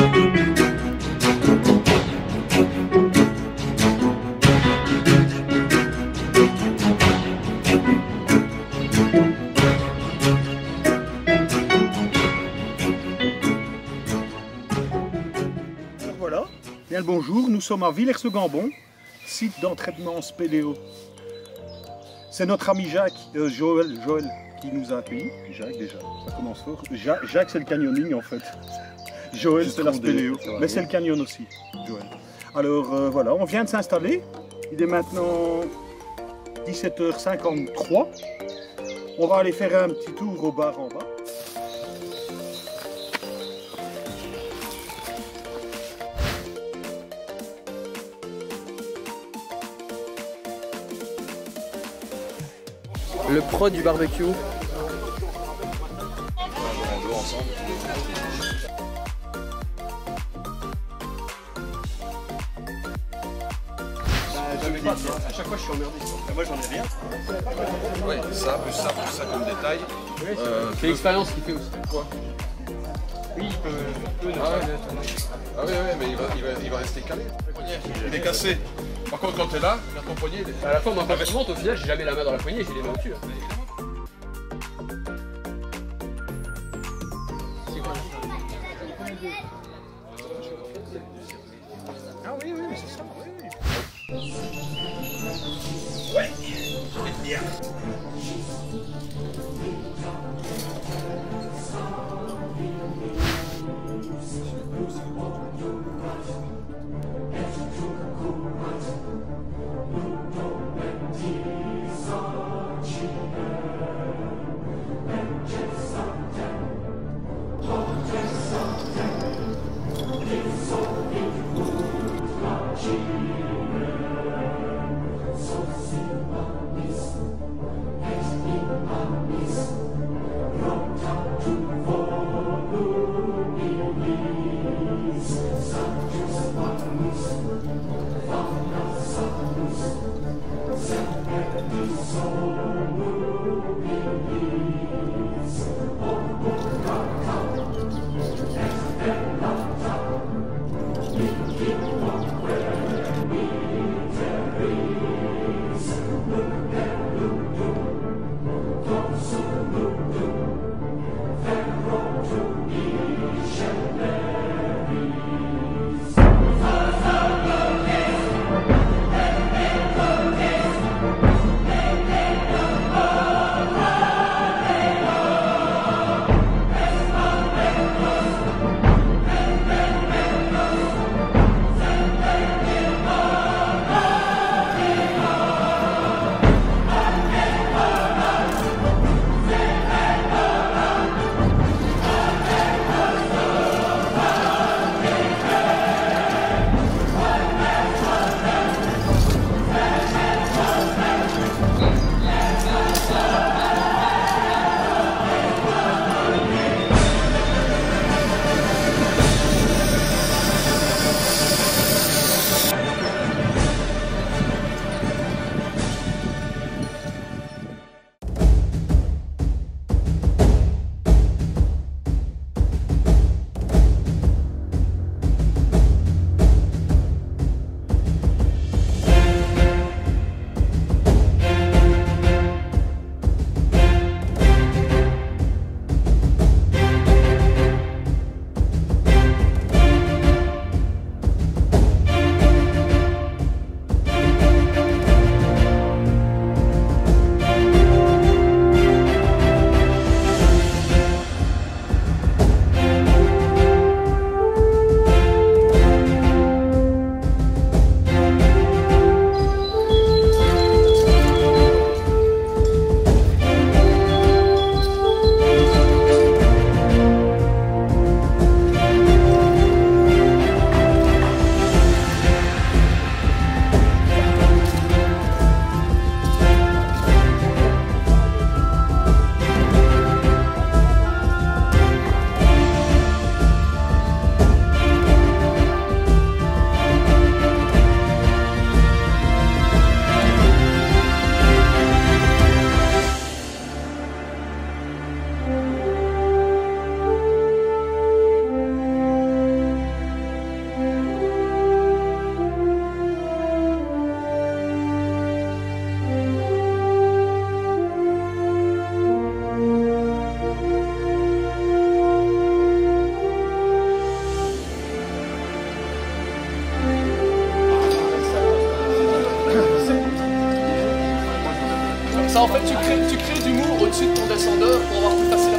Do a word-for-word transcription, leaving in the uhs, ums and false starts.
Bien le bonjour, nous sommes à Villers-le-Gambon, site d'entraînement spéléo. C'est notre ami Jacques, euh, Joël, Joël qui nous a accueillis. Jacques déjà, ça commence fort. Ja Jacques c'est le canyoning en fait. Joël c'est la spéléo, mais c'est le canyon aussi, Joël. Alors euh, voilà, on vient de s'installer. Il est maintenant dix-sept heures cinquante-trois. On va aller faire un petit tour au bar en bas. Le pro du barbecue. Ensemble. Jamais pas, à chaque fois je suis emmerdé. Moi j'en ai rien. Ouais, ça, plus ça, plus ça comme détail. Oui, c'est euh, c'est l'expérience qui fait aussi. Quoi? Oui, il peut. Il peut ah, ouais. ah oui, ouais, mais il va, il va, il va rester calé. Il est cassé. Par contre, quand t'es là, ton poignet. Il est... À la fois, moi, quand je monte, au final, j'ai jamais la main dans la poignée, j'ai les mains au-dessus. Ah oui, oui, c'est ça. Oui. Ouais, je vais bien. ça, en fait, tu crées, tu crées du mou au-dessus de ton descendeur pour avoir plus facile